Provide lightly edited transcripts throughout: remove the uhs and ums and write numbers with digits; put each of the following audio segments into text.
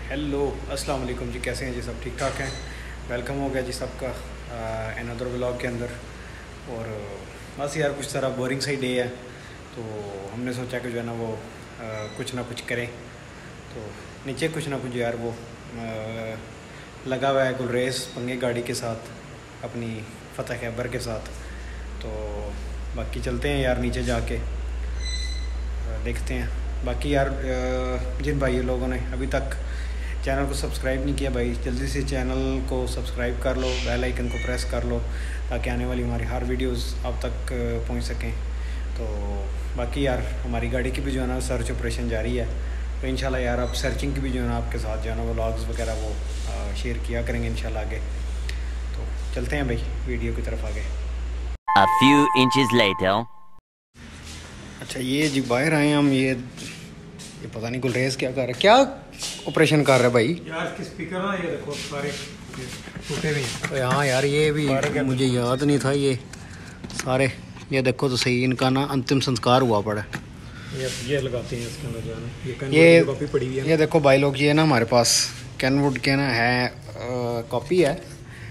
Hello अस्सलाम वालेकुम जी, कैसे हैं जी? सब ठीक ठाक हैं। वेलकम हो गया जी सबका अनदर व्लॉग के अंदर। और बस यार कुछ सारा बोरिंग सा ही डे है, तो हमने सोचा कि जो है ना वो कुछ ना कुछ करें। तो नीचे कुछ ना कुछ यार वो लगा हुआ है गुलरेज पंगे गाड़ी के साथ, अपनी फतह खैबर के साथ। तो बाकी चलते हैं यार नीचे जाके देखते हैं। बाकी यार जिन भाई लोगों ने अभी तक चैनल को सब्सक्राइब नहीं किया, भाई जल्दी से चैनल को सब्सक्राइब कर लो, बेल आइकन को प्रेस कर लो, ताकि आने वाली हमारी हर वीडियोस आप तक पहुंच सकें। तो बाकी यार हमारी गाड़ी की भी जो है ना सर्च ऑपरेशन जारी है, तो इंशाल्लाह यार आप सर्चिंग की भी जो है ना आपके साथ जो है ना व्लॉग्स वगैरह वो शेयर किया करेंगे इंशाल्लाह आगे। तो चलते हैं भाई वीडियो की तरफ आगे। A few inches later. अच्छा ये जी बाहर आए हम, ये पता नहीं गुलरेज क्या कर रहा है, क्या ऑपरेशन कर रहा है भाई? यार इसके स्पीकर ना ये देखो सारे टूटे हुए हैं। तो हाँ यार ये भी मुझे याद नहीं था, ये सारे ये देखो तो सही, इनका ना अंतिम संस्कार हुआ पड़ा है। ये लगाते हैं इसके अंदर जो है ना, ये कॉपी पड़ी हुई है। ये देखो भाई लोग, ये ना हमारे पास कैनवुड के ना है कॉपी है,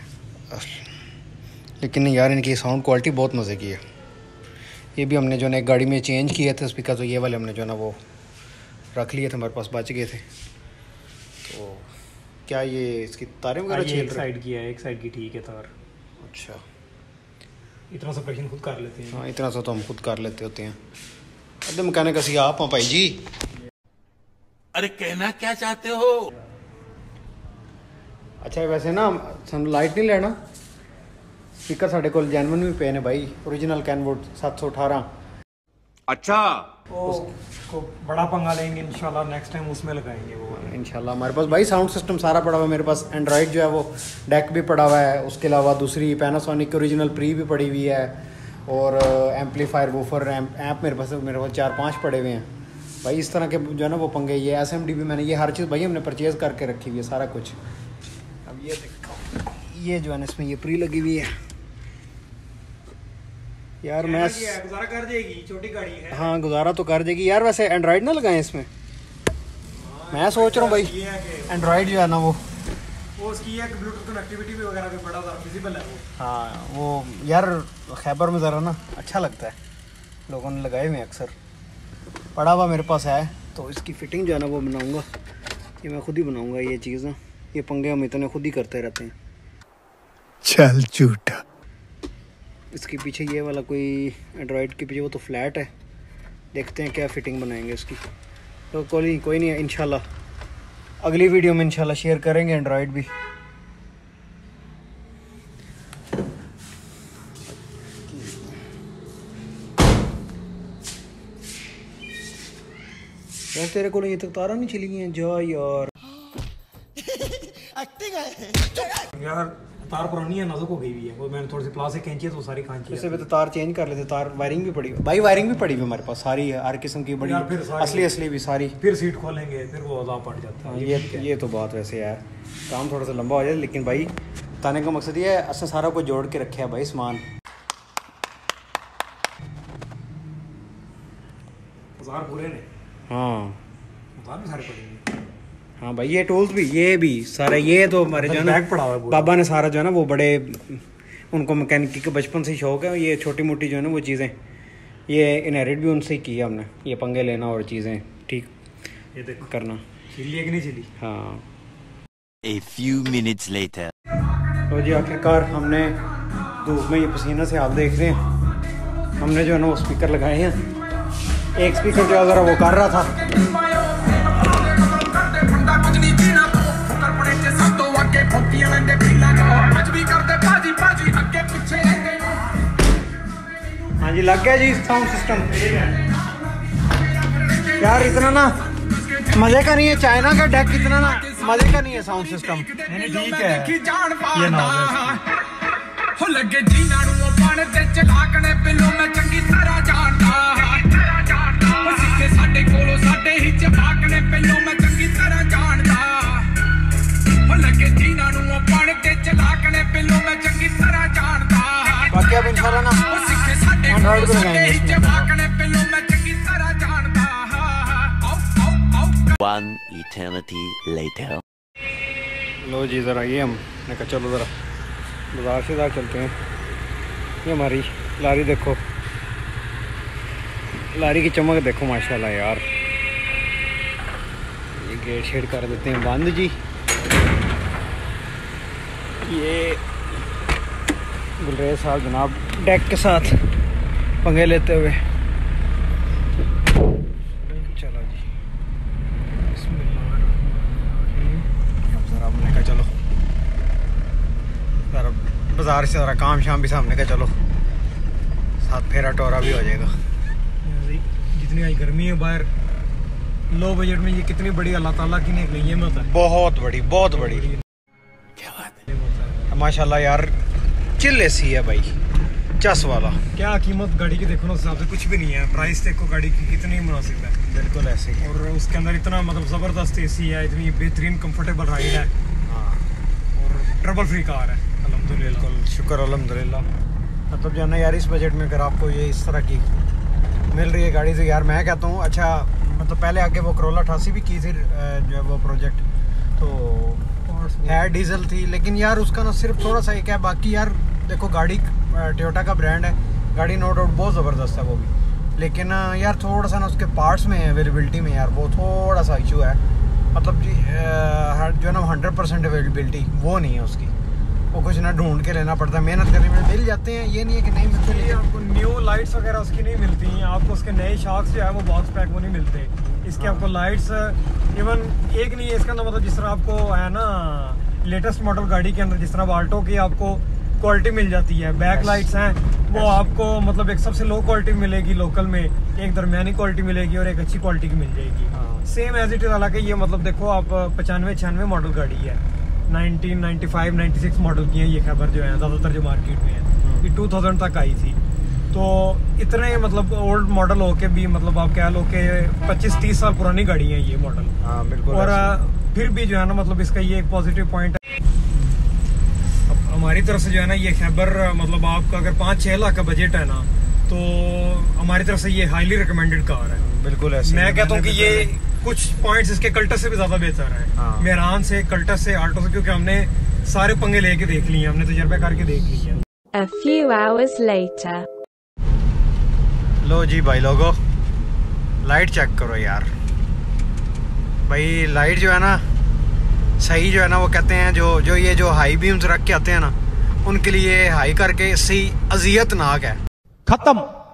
लेकिन यार इनकी साउंड क्वालिटी बहुत मज़े की है। ये भी हमने जो है गाड़ी में चेंज किए थे स्पीकर, तो ये वाले हमने जो है ना वो रख लिए थे, हमारे पास बच गए थे। तो क्या ये इसकी तारें वगैरह छील रहे? एक साइड की है, एक साइड की ठीक है तार। अच्छा, इतना सा ऑपरेशन खुद कर लेते हैं। हाँ इतना सा तो हम खुद कर लेते होते हैं। अरे मैकेनिक असी आप हाँ भाई जी। अरे कहना क्या चाहते हो? अच्छा वैसे ना लाइट नहीं लेना, स्पीकर साढ़े को जैनवन भी पे ने भाई, ओरिजिनल कैनवुड 718। अच्छा उसको बड़ा पंगा लेंगे इंशाल्लाह, नेक्स्ट टाइम उसमें लगाएंगे वो इंशाल्लाह। हमारे पास भाई साउंड सिस्टम सारा पड़ा हुआ है, मेरे पास एंड्रॉयड जो है वो डेक भी पड़ा हुआ है, उसके अलावा दूसरी पैनासोनिक ओरिजिनल प्री भी पड़ी हुई है, और एम्पलीफायर वूफर एम्प मेरे पास 4-5 पड़े हुए हैं भाई। इस तरह के जो है ना वो पंगे, ये SMD भी मैंने, ये हर चीज़ भाई हमने परचेज़ करके रखी हुई है सारा कुछ। अब ये देखो, ये जो है ना इसमें ये प्री लगी हुई है यार। मैं गुजारा कर देगी, छोटी गाड़ी है। हाँ गुजारा तो कर देगी यार। वैसे एंड्रॉयड ना लगाएं इसमें, मैं सोच रहा हूँ भाई एंड्रॉयड जो है ना वो उसकी एक ब्लूटूथ कनेक्टिविटी भी वगैरह भी बड़ा विजिबल है वो। हाँ वो यार खैबर में ज़रा ना अच्छा लगता है, लोगों ने लगाए हुए अक्सर, पड़ा हुआ मेरे पास है। तो इसकी फ़िटिंग जो है ना वो बनाऊँगा, ये मैं खुद ही बनाऊँगा। ये चीज़ ना, ये पंगे हम इतने खुद ही करते रहते हैं। चल झूठा। इसके पीछे ये वाला कोई एंड्रॉयड के पीछे वो तो फ्लैट है, देखते हैं क्या फ़िटिंग बनाएंगे इसकी। तो कोई नहीं है, इंशाल्लाह अगली वीडियो में इंशाल्लाह शेयर करेंगे एंड्रॉयड भी। यार तेरे को ये तक तारा नहीं चली गई जा यार। यार तार पुरानी है, नाजुक हो गई हुई है, वो मैंने थोड़ी सी प्लास्टिक खींची है तो सारी खांची है। इससे भी तो तार चेंज कर लेते, तार वायरिंग भी पड़ी भाई, वायरिंग भी पड़ी हुई हमारे पास सारी है, हर किस्म की बड़ी असली भी सारी। फिर सीट खोलेंगे फिर वो अदा पड़ जाता है। ये तो बात वैसे है, काम थोड़ा सा लंबा हो जाए, लेकिन भाई बताने का मकसद ये है असं सारा कुछ जोड़ के रखे है भाई सामान। पूरे ने हाँ भी सारे पड़े हैं। हाँ भाई ये टूल्स भी, ये भी सारा, ये तो हमारे जो है ना पड़ा हुआ है बाबा ने सारा जो है ना वो बड़े, उनको मैकेनिक का बचपन से ही शौक है। ये छोटी मोटी जो है ना वो चीज़ें ये इनहेरिट भी उनसे ही की है हमने, ये पंगे लेना और चीज़ें ठीक ये देखो करना। चिल्ली है कि नहीं चिल्ली? हाँ। A few minutes later. तो जी आखिरकार हमने धूप में ये पसीना से आप देख रहे हैं, हमने जो है ना वो स्पीकर लगाए हैं। एक स्पीकर जो ज़रा वो कर रहा था, हाँ जी लग गया जी साउंड सिस्टम। यार इतना ना मज़े का नहीं है, चाइना का डेक इतना ना मज़े का नहीं है साउंड सिस्टम। ठीक है ये ना हो लगे जीना नु पाने ते चलाकने पिलो मैं चंगी तरह जानदा ओ सिक्के साडे कोलो साडे ही चपाकने पिलो मैं चंगी तरह जानदा हो लगे जीना नु पाने ते चलाकने पिलो मैं चंगी तरह जानदा। बाकी अब इंशाल्लाह ना ओ सिक्के साडे एंड्रॉइड को लगाएंगे चपाकने पिलो मैं चंगी तरह जानदा। One eternity later. लो जी ज़रा ये हमने कहा चलो ज़रा बाज़ार से इधर चलते हैं। ये हमारी लारी देखो, लारी की चमक देखो माशाल्लाह यार। ये गेट शेड कर देते हैं बंद जी। ये गुलरेज साहब जनाब डेक के साथ पंगे लेते हुए। चलो जी अब ज़रा हमने कहा चलो ज़रा बाज़ार से ज़रा काम शाम भी सामने का चलो साथ फेरा टोरा भी हो जाएगा। जितनी आज गर्मी है बाहर, लो बजट में ये कितनी बड़ी अल्लाह ताला की नेक नेमत है। बहुत बड़ी क्या बात है। माशाल्लाह यार। चिल एसी है भाई, चस वाला। क्या कीमत गाड़ी की देखो ना, उस हिसाब से कुछ भी नहीं है। प्राइस देखो गाड़ी की कितनी मुनासिब है। बिल्कुल ऐसे ही। और उसके अंदर इतना मतलब ज़बरदस्त एसी है, इतनी बेहतरीन कंफर्टेबल राइड है। हाँ और ट्रबल फ्री कार है अल्हम्दुलिल्लाह। बिल्कुल शुक्र अल्हम्दुलिल्लाह। मतलब जो है ना यार इस बजट में अगर आपको ये इस तरह की मिल रही है गाड़ी तो यार मैं कहता हूँ अच्छा। मतलब पहले आगे वो Corolla 88 भी की थी जो है वो प्रोजेक्ट, तो है डीजल थी, लेकिन यार उसका ना सिर्फ थोड़ा सा एक है। बाकी यार देखो गाड़ी टोयोटा का ब्रांड है, गाड़ी नो डाउट बहुत ज़बरदस्त है वो भी, लेकिन यार थोड़ा सा ना उसके पार्ट्स में अवेलेबिलिटी में यार वो थोड़ा सा इशू है। मतलब जी जो है ना 100% अवेलेबिलिटी वो नहीं है उसकी, वो कुछ ना ढूंढ के लेना पड़ता है, मेहनत करने में मिल जाते हैं। ये नहीं है कि नहीं मिलते, ये आपको न्यू लाइट्स वगैरह उसकी नहीं मिलती, आपको उसके नए शॉक्स जो है वो बॉक्स पैक वो नहीं मिलते। इसके आपको लाइट्स इवन एक नहीं है इसका ना, मतलब जिस तरह आपको है ना लेटेस्ट मॉडल गाड़ी के अंदर जिस तरह आल्टो की आपको क्वालिटी मिल जाती है, बैक लाइट्स हैं वो आपको मतलब एक सबसे लो क्वालिटी मिलेगी लोकल में, एक दरमियानी क्वालिटी मिलेगी और एक अच्छी क्वालिटी की मिल जाएगी। Same as it is. हालांकि ये मतलब देखो आप 95-96 मॉडल गाड़ी है, 1995-96 मॉडल की है ये खैबर जो है ज़्यादातर जो मार्केट में है, ये 2000 तक आई थी। तो इतने मतलब ओल्ड मॉडल होके भी मतलब आप कह लो कि 25-30 साल पुरानी गाड़ी है ये मॉडल। हाँ बिल्कुल। और फिर भी जो है ना मतलब इसका ये एक पॉजिटिव पॉइंट है। अब हमारी तरफ से जो है ना ये खैबर मतलब आपका अगर 5-6 लाख का बजट है ना तो हमारी तरफ से ये हाईली रिकमेंडेड कार है। बिल्कुल ऐसे। मैं कहता हूँ कि ये कुछ पॉइंट्स इसके कल्टस से भी ज्यादा बेहतर है। हाँ। मेहरान से, कल्टस से, आल्टो से, क्योंकि हमने सारे पंगे लेके देख लिए, हमने तजर्बा करके देख लिया। A few hours later. लो जी भाई लोगो लाइट चेक करो यार। भाई लाइट जो है ना सही जो है ना वो कहते हैं जो ये जो हाई बीम्स रख के आते हैं ना उनके लिए हाई करके सही अजियतनाक है। खत्म,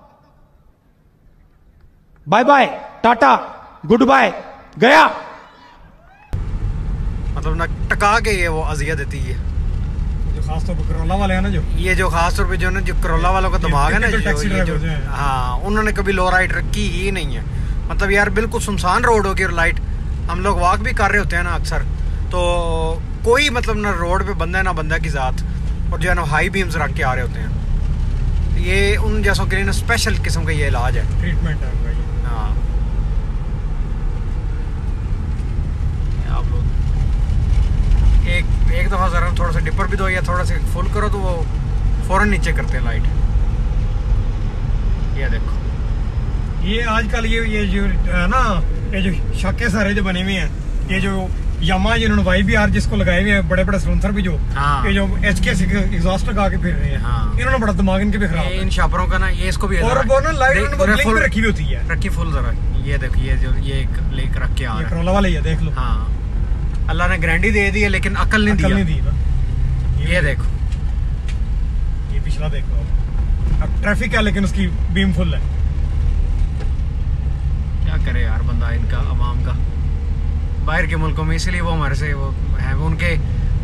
bye bye, tata, goodbye, गया। मतलब ना टका के ये वो अजियत देती है। जो खासतौर पर Corolla वाले हैं ना, ये जो खास तौर पे जो ना जो Corolla वालों का दिमाग है ना typical taxi ये जो driver जो है। हाँ उन्होंने कभी लो राइट रखी ही नहीं है। मतलब यार बिल्कुल सुनसान रोड होगी और लाइट, हम लोग वॉक भी कर रहे होते हैं ना अक्सर, तो कोई मतलब ना रोड पे बंदा है ना बंदा की ज़ात, और जो है ना हाई बीम्स रख के आ रहे होते हैं। ये उन जैसों के लिए ना स्पेशल किस्म का ये इलाज है, ट्रीटमेंट है भाई। हाँ। आप लोग एक दफ़ा ज़रा थोड़ा सा डिपर भी दो या थोड़ा सा फुल करो तो वो फ़ौरन नीचे करते हैं लाइट। ये देखो ये आजकल ये जो है ना ये जो शाके सारे जो बने हुए हैं, ये जो यामा जिन्होंने YBR जिसको लगाए हुए हैं, बड़े बड़े स्पॉन्सर भी जो हाँ। ये जो HK एग्जॉस्ट लगा के फिर रहे हैं, हाँ। इन्होंने बड़ा दिमाग इनके भी खराब ये है। इन शापरों का ना ये इसको भी और वो ना लाइट उन्होंने ब्लिंक पे रखी हुई होती है। रखी फुल ज़रा ये देखो ये जो ये एक लेक रख के आ ये रहा है। Corolla वाले ही है, देख लो। हाँ अल्लाह ने गारंटी दे दी है लेकिन अकल नहीं अकल नहीं दी दी ना। ये देखो ये पिछला देखो, अब ट्रैफिक है लेकिन उसकी बीम फुल है। क्या करे यार बंदा इनका अवाम का बाहर के मुल्कों में, इसलिए वो हमारे से वो है वो उनके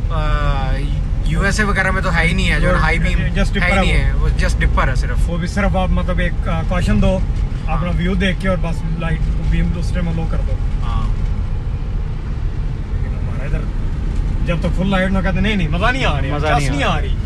USA वगैरह में तो है ही नहीं है जो हाई बीम Just है dipper ही नहीं है, वो जस्ट डिपर है सिर्फ। वो भी सिर्फ आप मतलब एक कॉशन दो, अपना व्यू देख के और बस लाइट बीम दूसरे में लो कर दो। हाँ लेकिन हमारा इधर जब तक फुल लाइट ना कहते नहीं मजा नहीं आ रही, मजा नहीं आ रही।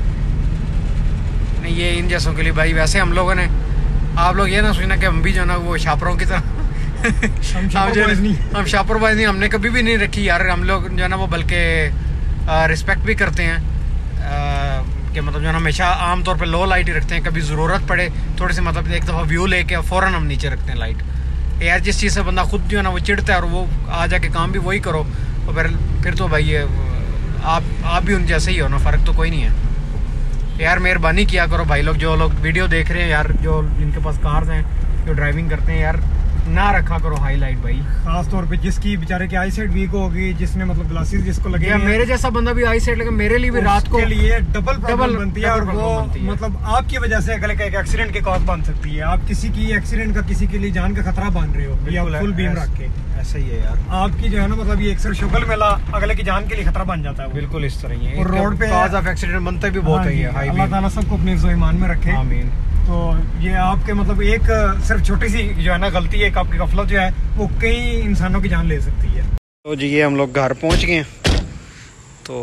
नहीं ये इन जैसों के लिए भाई, वैसे हम लोगों ने आप लोग ये ना सोचना कि हम भी जो ना वो शापरों की तरह हम शापरबाज नहीं, हमने कभी भी नहीं रखी यार। हम लोग जो है ना वो बल्कि रिस्पेक्ट भी करते हैं कि मतलब जो है हमेशा आमतौर पे लो लाइट ही रखते हैं। कभी ज़रूरत पड़े थोड़ी सी मतलब एक दफ़ा व्यू लेके फ़ौरन हम नीचे रखते हैं लाइट। यार जिस चीज़ से बंदा खुद जो है ना वो चिढ़ता है और वो आ जाके काम भी वही करो, और फिर तो भाई ये आप भी उन जैसे ही हो ना, फ़र्क तो कोई नहीं है यार। मेहरबानी किया करो भाई लोग, जो लोग वीडियो देख रहे हैं यार, जो जिनके पास कार्स हैं, जो ड्राइविंग करते हैं यार, ना रखा करो हाईलाइट भाई। खास तौर पे जिसकी बेचारे की आई साइड वीक होगी, जिसने मतलब ग्लासेस जिसको लगे, या मेरे जैसा बंदा भी आई साइड लगे, मेरे लिए भी रात को के लिए डबल प्रॉब्लम बनती है। और वो बनती है। मतलब आपकी वजह से अगले का एक एक्सीडेंट के कॉज बन सकती है। आप किसी की एक्सीडेंट का किसी के लिए जान का खतरा बन रहे हो, या फुल बीम रख के, ऐसा ही है यार। आपकी जो है ना मतलब ये अक्सर शुगल मेला अगले की जान के लिए खतरा बन जाता है। बिल्कुल इस तरह ही है। और रोड पे कॉज ऑफ एक्सीडेंट बनते भी बहुत है। अल्लाह ताला सबको अपने ईमान में रखे, आमीन। तो ये आपके मतलब एक सिर्फ छोटी सी जो है ना गलती, एक आपकी गफलत जो है वो कई इंसानों की जान ले सकती है। तो जी ये हम लोग घर पहुंच गए हैं। तो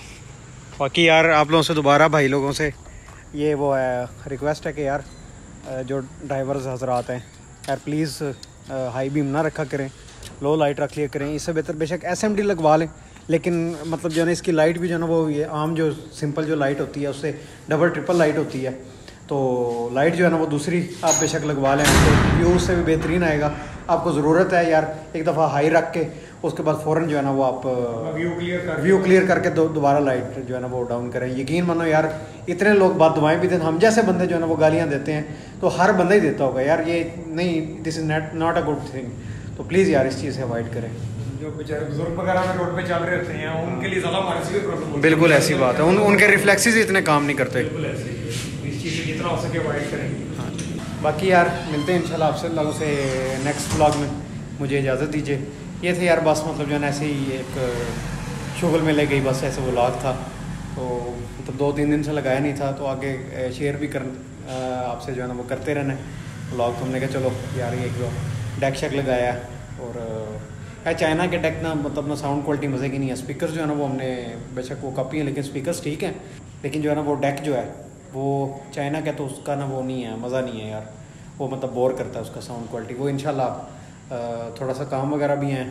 बाकी यार आप लोगों से दोबारा भाई लोगों से ये वो है रिक्वेस्ट है कि यार जो ड्राइवर्स हजरात हैं यार, प्लीज़ हाई बीम ना रखा करें, लो लाइट रख लिया करें। इससे बेहतर बेशक SMD लगवा लें, लेकिन मतलब जो है ना इसकी लाइट भी जो है ना वो ये आम जो सिंपल जो लाइट होती है उससे डबल ट्रिपल लाइट होती है। तो लाइट जो है ना वो दूसरी आप बेशक लगवा लें, तो व्यू उससे भी बेहतरीन आएगा। आपको ज़रूरत है यार एक दफ़ा हाई रख के, उसके बाद फ़ौरन जो है ना वो आप व्यू क्लियर करके दोबारा लाइट जो है ना वो डाउन करें। यकीन मानो यार, इतने लोग बात दुआएं भी देते, हम जैसे बंदे जो है ना वो गालियाँ देते हैं, तो हर बंदा ही देता होगा यार, ये नहीं, this is not a good thing. तो प्लीज़ यार इस चीज़ से अवॉइड करें। जो बेचारे बुजुर्ग वगैरह में रोड पे चल रहे होते हैं, उनके लिए ज़्यादा हमारे से प्रॉब्लम होती है। बिल्कुल ऐसी बात है, उनके रिफ्लेक्सेस इतने काम नहीं करते। बिल्कुल ऐसे ही है। इस चीज़ से जितना हो सके अवॉइड करें। हाँ, बाकी यार मिलते हैं इंशाल्लाह आपसे लोगों से नेक्स्ट व्लॉग में। मुझे इजाज़त दीजिए। ये थे यार बस मतलब जो है ना ऐसे ही एक शुगल में ले गई, बस ऐसे व्लॉग था। तो मतलब 2-3 दिन से लगाया नहीं था, तो आगे शेयर भी कर आपसे जो है ना वो करते रहना व्लॉग। तो हमने कहा चलो यार ये एक डेक शेक लगाया, और चाइना के डेक ना मतलब ना साउंड क्वालिटी मज़े की नहीं है। स्पीकर्स जो है ना वो हमने बेशक वो कॉपी है, लेकिन स्पीकर्स ठीक हैं, लेकिन जो है ना वो डेक जो है वो चाइना का, तो उसका ना वो नहीं है, मज़ा नहीं है यार, वो मतलब बोर करता है उसका साउंड क्वालिटी। वो इंशाल्लाह थोड़ा सा काम वगैरह भी हैं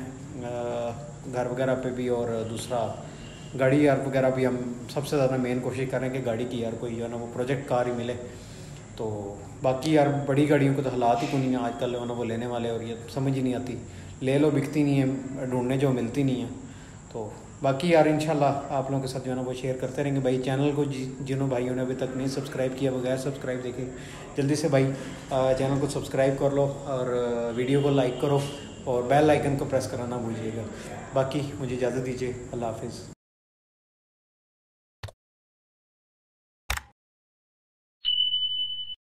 घर वगैरह पे भी, और दूसरा गाड़ी यार वगैरह भी हम सबसे ज़्यादा मेन कोशिश कर रहे हैं कि गाड़ी की यार कोई जो है ना वो प्रोजेक्ट कार ही मिले। तो बाकी यार बड़ी गाड़ियों को तो हालात ही कोई नहीं है आजकल जो है ना वो लेने वाले, और ये समझ ही नहीं आती, ले लो बिकती नहीं है, ढूंढने जो मिलती नहीं है। तो बाकी यार इंशाल्लाह आप लोगों के साथ जो है ना वो शेयर करते रहेंगे भाई। चैनल को जिन्होंने भाइयों ने अभी तक नहीं सब्सक्राइब किया, बगैर सब्सक्राइब देखे जल्दी से भाई चैनल को सब्सक्राइब कर लो, और वीडियो को लाइक करो, और बेल आइकन को प्रेस करना ना भूलिएगा। बाकी मुझे इजाज़त दीजिए, अल्लाह हाफिज़।